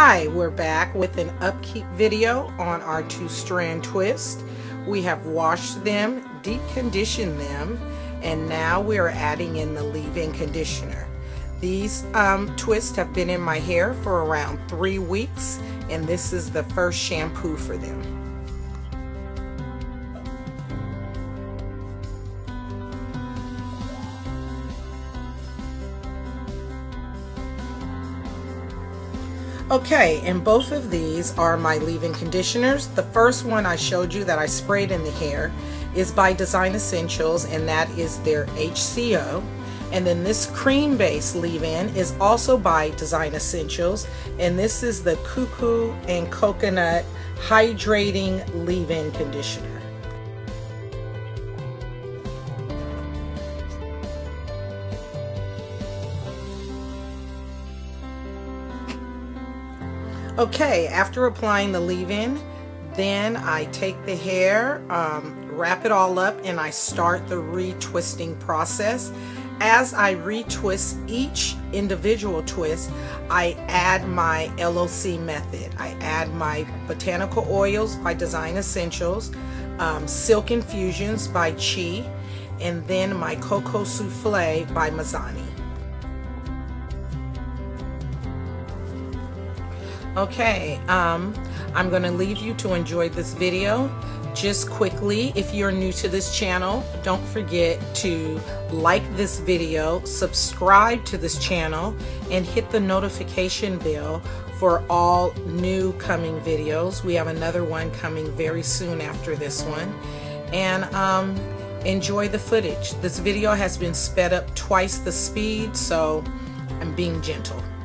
Hi, we're back with an upkeep video on our 2-strand twist. We have washed them, deep conditioned them, and now we are adding in the leave-in conditioner. These twists have been in my hair for around 3 weeks, and this is the first shampoo for them. Okay, and both of these are my leave-in conditioners. The first one I showed you that I sprayed in the hair is by Design Essentials, and that is their HCO. And then this cream-based leave-in is also by Design Essentials, and this is the Kukui&coconut hydrating leave-in conditioner. Okay, after applying the leave-in, then I take the hair, wrap it all up, and I start the retwisting process. As I retwist each individual twist, I add my LOC method. I add my botanical oils by Design Essentials, silk infusions by Chi, and then my cocoa souffle by Mizani. Okay, I'm going to leave you to enjoy this video. Just quickly, if you're new to this channel, don't forget to like this video, subscribe to this channel, and hit the notification bell for all new coming videos. We have another one coming very soon after this one. And enjoy the footage. This video has been sped up twice the speed, so I'm being gentle.